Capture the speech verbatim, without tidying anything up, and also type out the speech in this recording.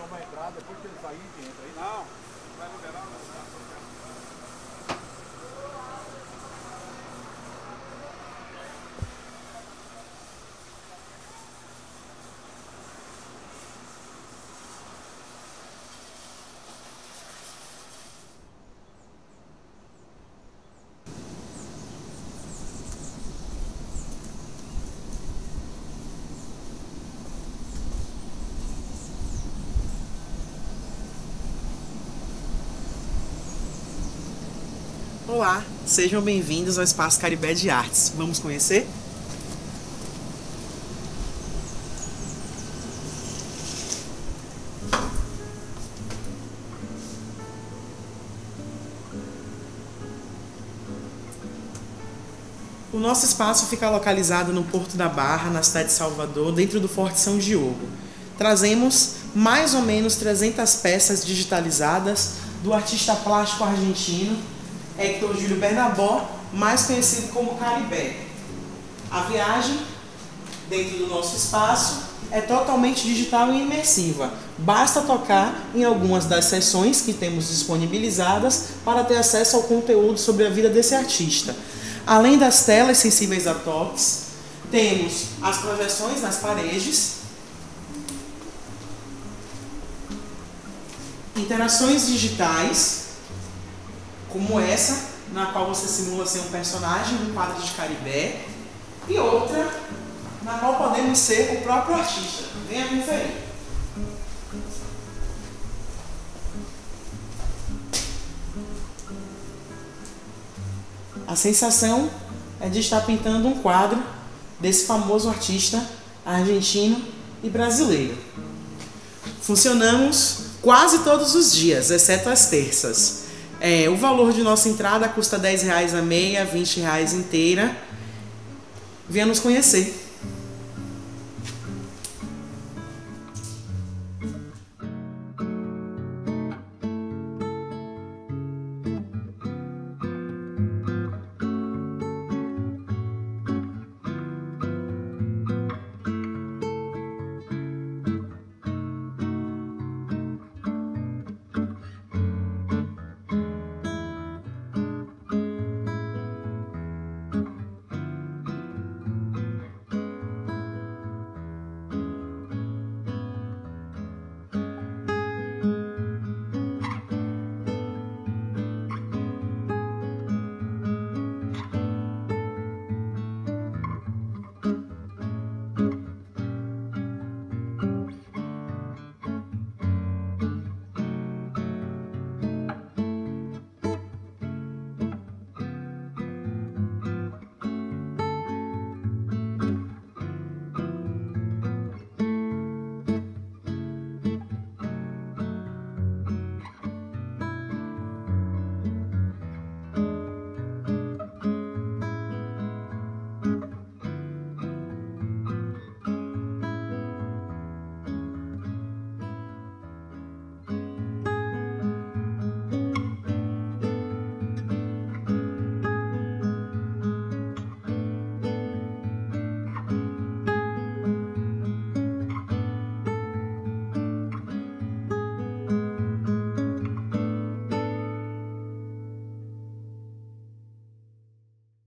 uma entrada, depois que ele sair, a gente entra aí. Não, não vai liberar, não. Olá, sejam bem-vindos ao Espaço Caribé de Artes. Vamos conhecer? O nosso espaço fica localizado no Porto da Barra, na cidade de Salvador, dentro do Forte São Diogo. Trazemos mais ou menos trezentas peças digitalizadas do artista plástico argentino Héctor Júlio Bernabó, mais conhecido como Caribé. A viagem dentro do nosso espaço é totalmente digital e imersiva. Basta tocar em algumas das sessões que temos disponibilizadas para ter acesso ao conteúdo sobre a vida desse artista. Além das telas sensíveis a toques, temos as projeções nas paredes, interações digitais, como essa, na qual você simula ser um personagem de um quadro de Caribé, e outra, na qual podemos ser o próprio artista. Venha conferir. A sensação é de estar pintando um quadro desse famoso artista argentino e brasileiro. Funcionamos quase todos os dias, exceto as terças. É, o valor de nossa entrada custa dez reais a meia, vinte reais inteira. Venha nos conhecer.